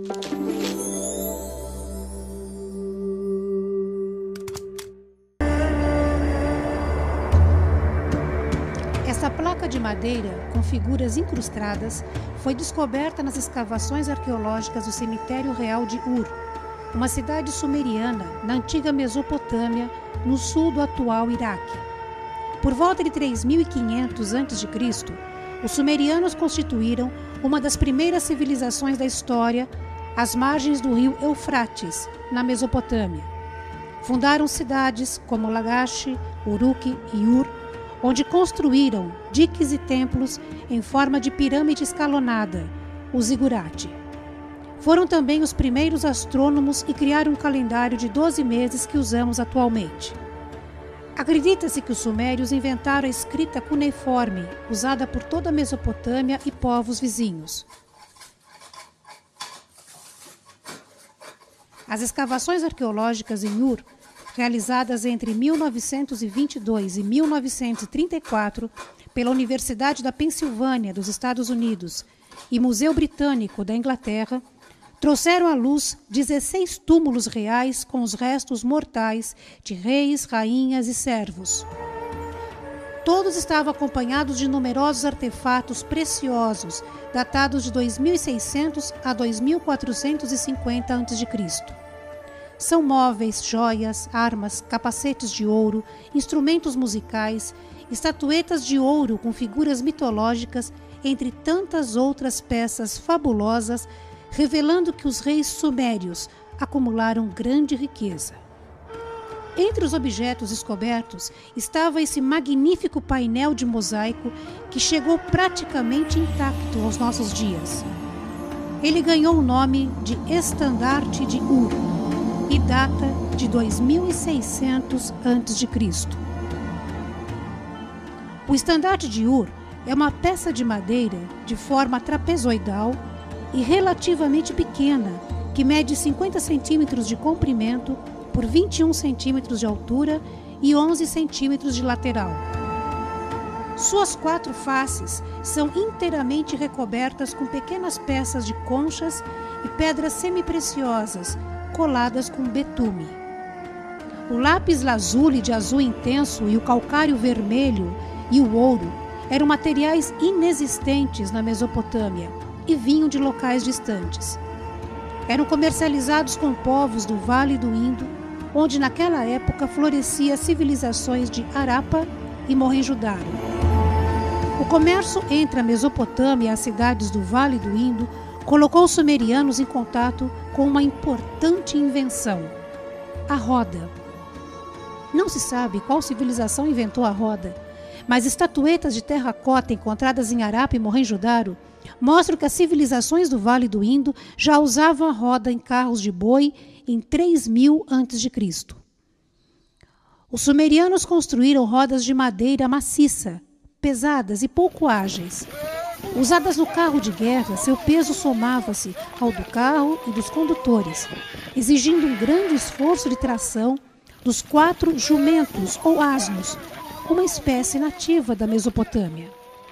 Essa placa de madeira, com figuras incrustadas, foi descoberta nas escavações arqueológicas do Cemitério Real de Ur, uma cidade sumeriana na antiga Mesopotâmia, no sul do atual Iraque. Por volta de 3500 a.C., os sumerianos constituíram uma das primeiras civilizações da história às margens do rio Eufrates, na Mesopotâmia. Fundaram cidades como Lagash, Uruk e Ur, onde construíram diques e templos em forma de pirâmide escalonada, o zigurate. Foram também os primeiros astrônomos e criaram um calendário de 12 meses que usamos atualmente. Acredita-se que os sumérios inventaram a escrita cuneiforme, usada por toda a Mesopotâmia e povos vizinhos. As escavações arqueológicas em Ur, realizadas entre 1922 e 1934 pela Universidade da Pensilvânia, dos Estados Unidos, e Museu Britânico da Inglaterra, trouxeram à luz 16 túmulos reais com os restos mortais de reis, rainhas e servos. Todos estavam acompanhados de numerosos artefatos preciosos, datados de 2600 a 2450 a.C. São móveis, joias, armas, capacetes de ouro, instrumentos musicais, estatuetas de ouro com figuras mitológicas, entre tantas outras peças fabulosas, revelando que os reis sumérios acumularam grande riqueza. Entre os objetos descobertos estava esse magnífico painel de mosaico que chegou praticamente intacto aos nossos dias. Ele ganhou o nome de Estandarte de Ur e data de 2600 a.C. O estandarte de Ur é uma peça de madeira de forma trapezoidal e relativamente pequena, que mede 50 centímetros de comprimento por 21 centímetros de altura e 11 centímetros de lateral. Suas 4 faces são inteiramente recobertas com pequenas peças de conchas e pedras semipreciosas coladas com betume. O lápis lazuli de azul intenso e o calcário vermelho e o ouro eram materiais inexistentes na Mesopotâmia e vinham de locais distantes. Eram comercializados com povos do Vale do Indo, onde naquela época floresciam civilizações de Harappa e Mohenjo-Daro. O comércio entre a Mesopotâmia e as cidades do Vale do Indo colocou os sumerianos em contato com uma importante invenção: a roda. Não se sabe qual civilização inventou a roda, mas estatuetas de terracota encontradas em Harappa e Mohenjo-Daro mostram que as civilizações do Vale do Indo já usavam a roda em carros de boi em 3000 a.C. Os sumerianos construíram rodas de madeira maciça, pesadas e pouco ágeis. Usadas no carro de guerra, seu peso somava-se ao do carro e dos condutores, exigindo um grande esforço de tração dos 4 jumentos ou asnos, uma espécie nativa da Mesopotâmia.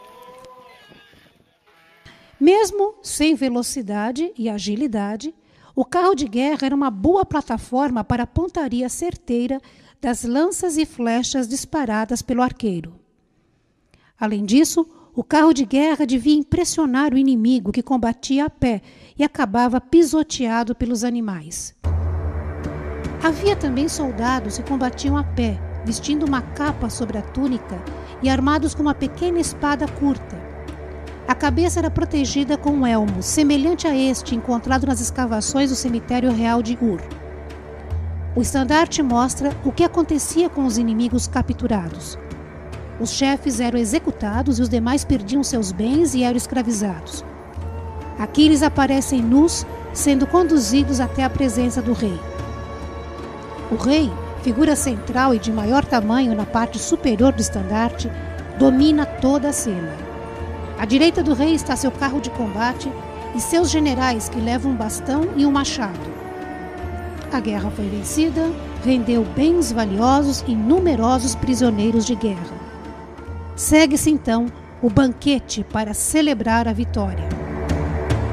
Mesmo sem velocidade e agilidade, o carro de guerra era uma boa plataforma para a pontaria certeira das lanças e flechas disparadas pelo arqueiro. Além disso, o carro de guerra devia impressionar o inimigo que combatia a pé e acabava pisoteado pelos animais. Havia também soldados que combatiam a pé, vestindo uma capa sobre a túnica e armados com uma pequena espada curta. A cabeça era protegida com um elmo, semelhante a este encontrado nas escavações do Cemitério Real de Ur. O estandarte mostra o que acontecia com os inimigos capturados. Os chefes eram executados e os demais perdiam seus bens e eram escravizados. Aqui eles aparecem nus, sendo conduzidos até a presença do rei. O rei, figura central e de maior tamanho na parte superior do estandarte, domina toda a cena. À direita do rei está seu carro de combate e seus generais que levam um bastão e um machado. A guerra foi vencida, rendeu bens valiosos e numerosos prisioneiros de guerra. Segue-se então o banquete para celebrar a vitória.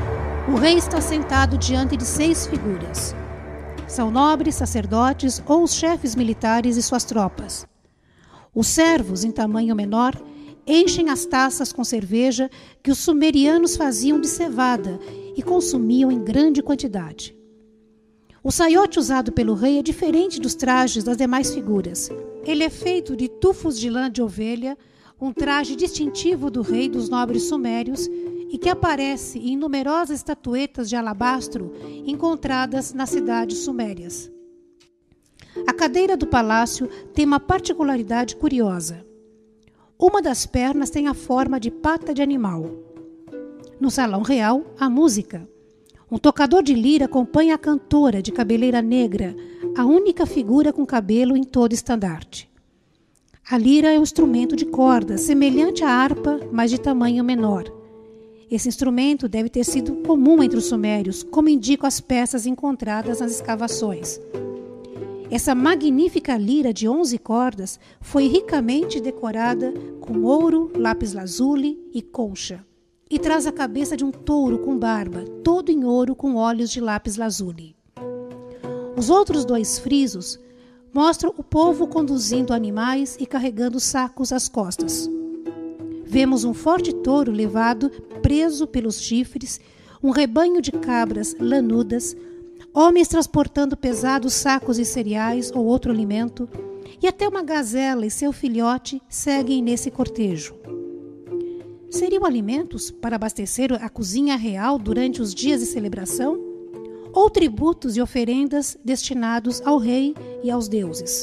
O rei está sentado diante de 6 figuras. São nobres, sacerdotes ou os chefes militares e suas tropas. Os servos, em tamanho menor, enchem as taças com cerveja que os sumerianos faziam de cevada e consumiam em grande quantidade. O saiote usado pelo rei é diferente dos trajes das demais figuras. Ele é feito de tufos de lã de ovelha, um traje distintivo do rei dos nobres sumérios e que aparece em numerosas estatuetas de alabastro encontradas nas cidades sumérias. A cadeira do palácio tem uma particularidade curiosa. Uma das pernas tem a forma de pata de animal. No salão real, há música. Um tocador de lira acompanha a cantora de cabeleira negra, a única figura com cabelo em todo estandarte. A lira é um instrumento de corda, semelhante à harpa, mas de tamanho menor. Esse instrumento deve ter sido comum entre os sumérios, como indicam as peças encontradas nas escavações. Essa magnífica lira de 11 cordas foi ricamente decorada com ouro, lápis-lazuli e concha, e traz a cabeça de um touro com barba, todo em ouro com olhos de lápis-lazuli. Os outros 2 frisos mostram o povo conduzindo animais e carregando sacos às costas. Vemos um forte touro levado, preso pelos chifres, um rebanho de cabras lanudas, homens transportando pesados sacos de cereais ou outro alimento, e até uma gazela e seu filhote seguem nesse cortejo. Seriam alimentos para abastecer a cozinha real durante os dias de celebração? Ou tributos e oferendas destinados ao rei e aos deuses?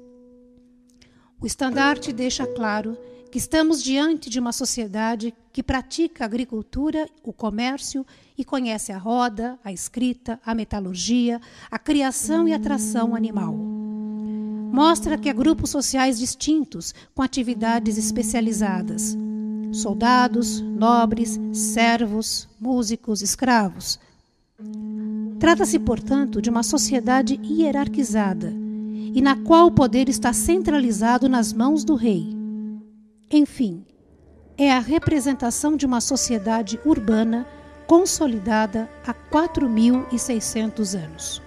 O estandarte deixa claro que estamos diante de uma sociedade que pratica a agricultura, o comércio e conhece a roda, a escrita, a metalurgia, a criação e a tração animal. Mostra que há grupos sociais distintos com atividades especializadas. Soldados, nobres, servos, músicos, escravos. Trata-se, portanto, de uma sociedade hierarquizada e na qual o poder está centralizado nas mãos do rei. Enfim, é a representação de uma sociedade urbana consolidada há 4.600 anos.